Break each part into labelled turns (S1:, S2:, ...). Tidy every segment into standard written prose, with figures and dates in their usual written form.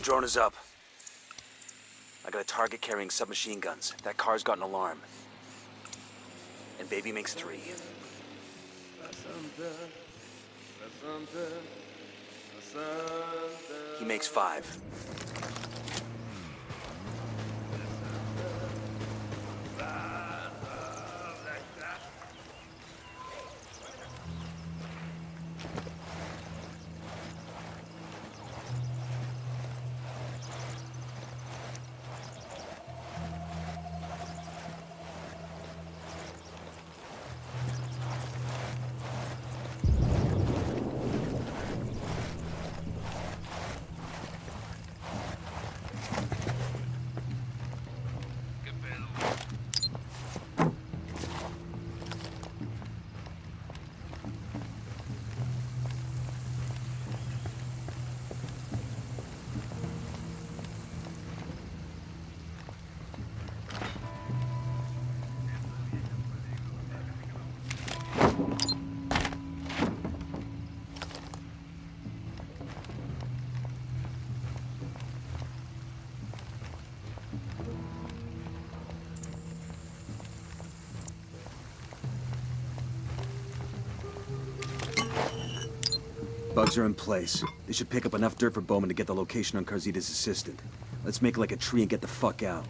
S1: Drone is up. I got a target carrying submachine guns. That car's got an alarm. And baby makes 3. He makes 5. Bugs are in place. They should pick up enough dirt for Bowman to get the location on Carzita's assistant. Let's make it like a tree and get the fuck out.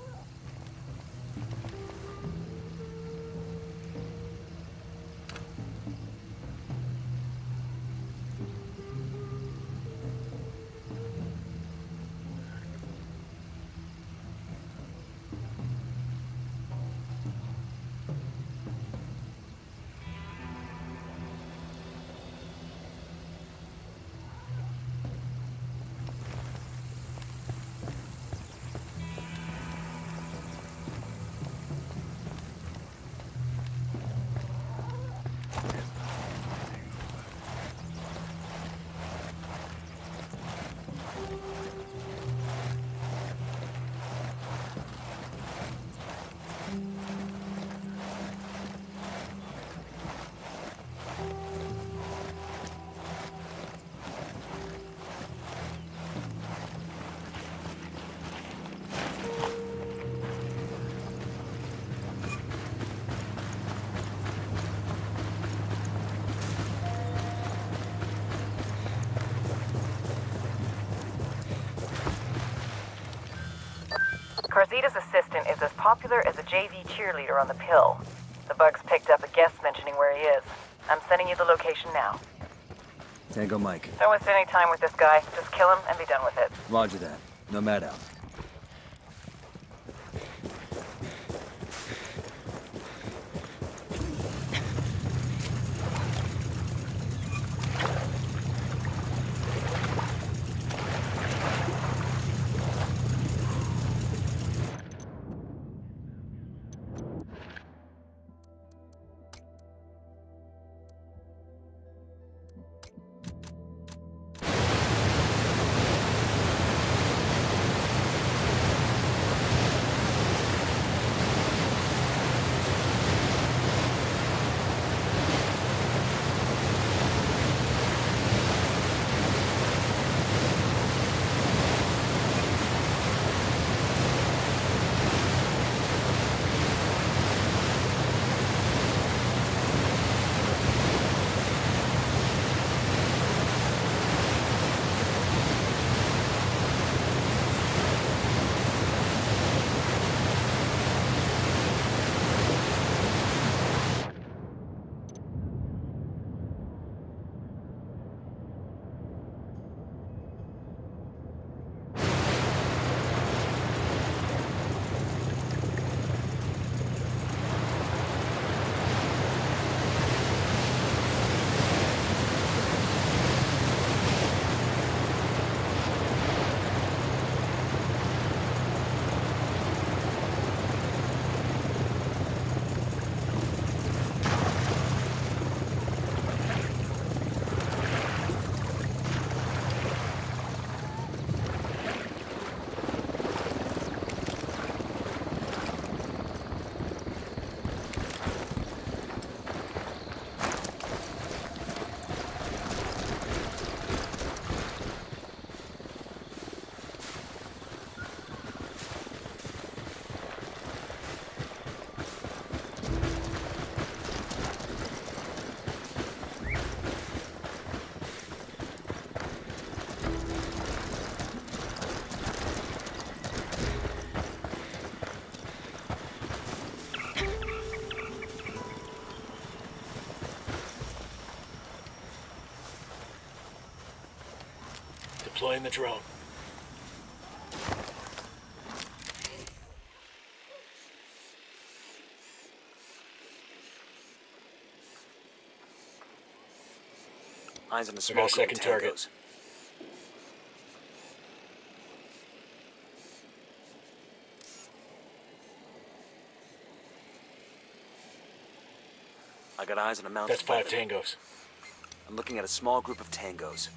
S2: Carzita's assistant is as popular as a JV cheerleader on the pill. The bugs picked up a guest mentioning where he is. I'm sending you the location now.
S1: Tango Mike.
S2: Don't waste any time with this guy. Just kill him and be done with it.
S1: Roger that. Nomad out.
S3: Deploying the drone.
S1: Eyes on the
S3: I
S1: small
S3: got a
S1: group
S3: second
S1: of
S3: target.
S1: tangos. I got eyes on a mounted
S3: That's 5
S1: weapon.
S3: tangos.
S1: I'm looking at a small group of tangos.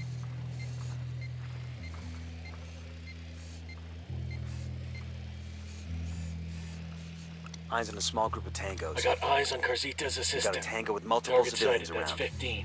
S1: Eyes on a small group of tangos.
S3: I got eyes on Carzita's
S1: We
S3: assistant.
S1: got a tango with multiple
S3: Target
S1: civilians
S3: sighted, that's
S1: around.
S3: 15.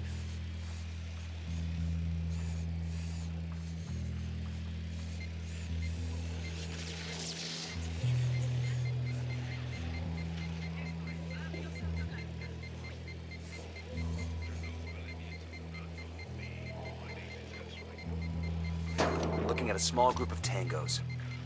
S1: Looking at a small group of tangos.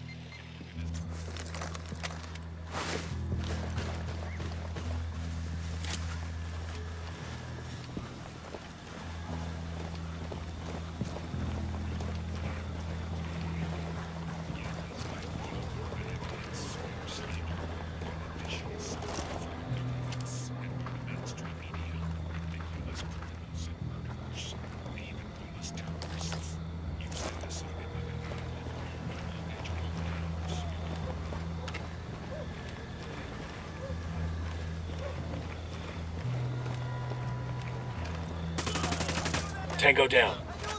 S3: Tango down.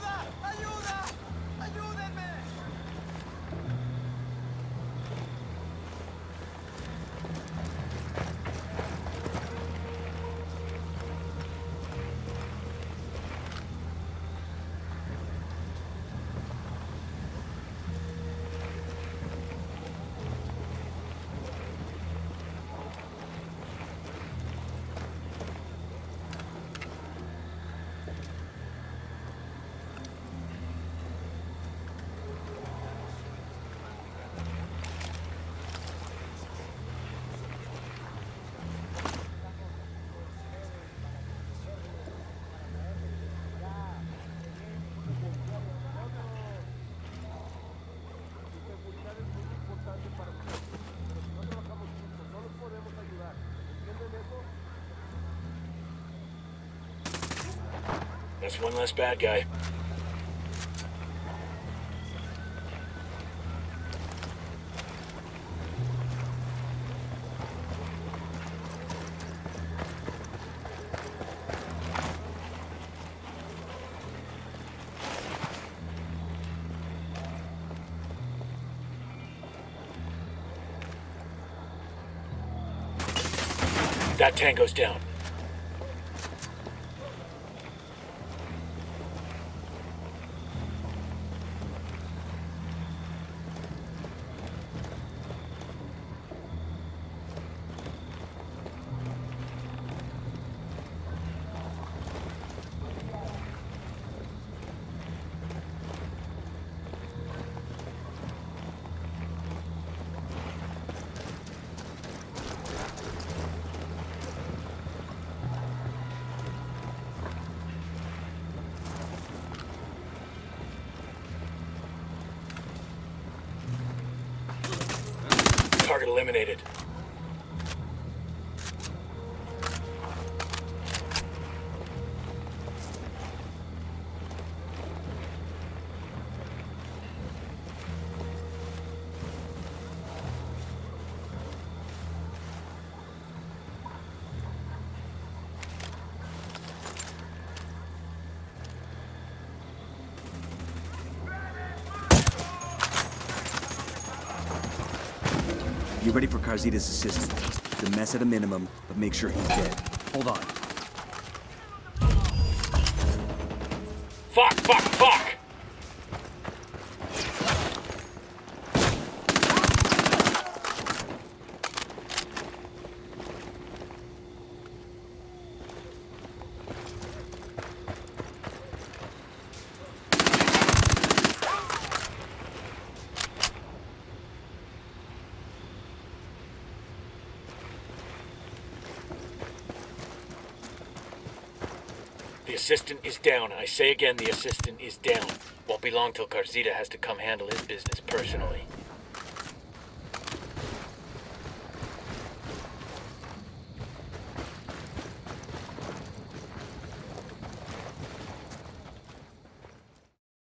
S3: That's one less bad guy. That tango's down. Target eliminated.
S1: Get ready for Carzita's assistant. The mess at a minimum, but make sure he's dead. Hold on.
S3: Fuck, fuck, fuck! The assistant is down. I say again, the assistant is down. Won't be long till Carzita has to come handle his business personally.